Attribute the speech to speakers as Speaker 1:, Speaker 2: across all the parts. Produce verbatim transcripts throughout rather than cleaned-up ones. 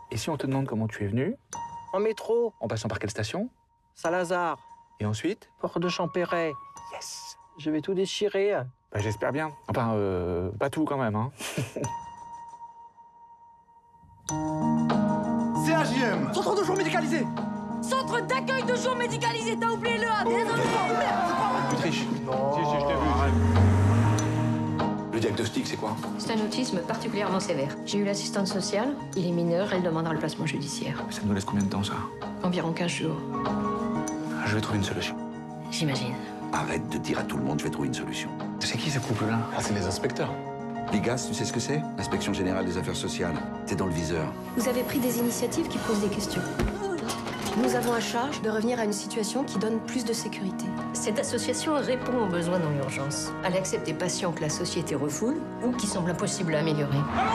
Speaker 1: Et si on te demande comment tu es venu?
Speaker 2: En métro,
Speaker 1: En passant par quelle station?
Speaker 2: Saint-Lazare,
Speaker 1: Et ensuite?
Speaker 2: Port de Champéret.
Speaker 1: Yes.
Speaker 2: Je vais tout déchirer.
Speaker 1: Bah, j'espère bien. Enfin, euh, pas tout quand même, hein.
Speaker 3: C H J M, centre de jour médicalisé.
Speaker 4: Centre d'accueil de jour médicalisé, t'as oublié le A, désolé.
Speaker 1: Tu triches.
Speaker 3: Non.
Speaker 1: Si, si, je t'ai vu.
Speaker 3: arrête.
Speaker 1: Le diagnostic, c'est quoi?
Speaker 5: C'est un autisme particulièrement sévère. J'ai eu l'assistante sociale, il est mineur, elle demandera le placement judiciaire.
Speaker 1: Ça nous laisse combien de temps, ça?
Speaker 5: Environ quinze jours.
Speaker 1: Je vais trouver une solution.
Speaker 5: J'imagine.
Speaker 6: Arrête de dire à tout le monde, je vais trouver une solution.
Speaker 1: C'est qui ce couple-là?
Speaker 7: Ah, c'est les inspecteurs.
Speaker 6: L'I G A S, tu sais ce que c'est? L'Inspection Générale des Affaires Sociales. T'es dans le viseur.
Speaker 8: Vous avez pris des initiatives qui posent des questions. Nous avons à charge de revenir à une situation qui donne plus de sécurité.
Speaker 5: Cette association répond aux besoins dans l'urgence. Elle accepte des patients que la société refoule ou qui semblent impossibles à améliorer.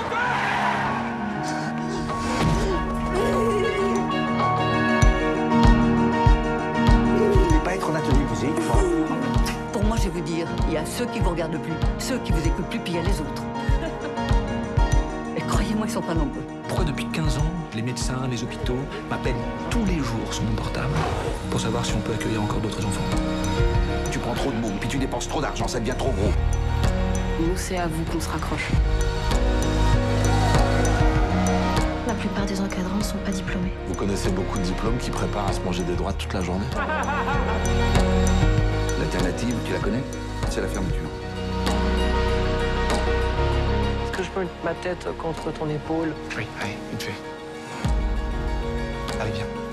Speaker 2: Vous voulez pas être en atelier musique?
Speaker 4: Pour moi, je vais vous dire, il y a ceux qui vous regardent le plus, ceux qui vous écoutent plus, puis il y a les autres. Et croyez-moi, ils sont pas nombreux.
Speaker 1: Pourquoi depuis quinze ans, les médecins, les hôpitaux m'appellent tous les jours sur mon portable pour savoir si on peut accueillir encore d'autres enfants?
Speaker 6: Tu prends trop de monde, puis tu dépenses trop d'argent, ça devient trop gros.
Speaker 8: Nous, c'est à vous qu'on se raccroche. La plupart des encadrants ne sont pas diplômés.
Speaker 7: Vous connaissez beaucoup de diplômes qui préparent à se manger des droits toute la journée.
Speaker 6: L'alternative, tu la connais? C'est la fermeture.
Speaker 2: Est-ce que je peux mettre ma tête contre ton épaule?
Speaker 1: Oui, allez, vite fait. Allez, viens.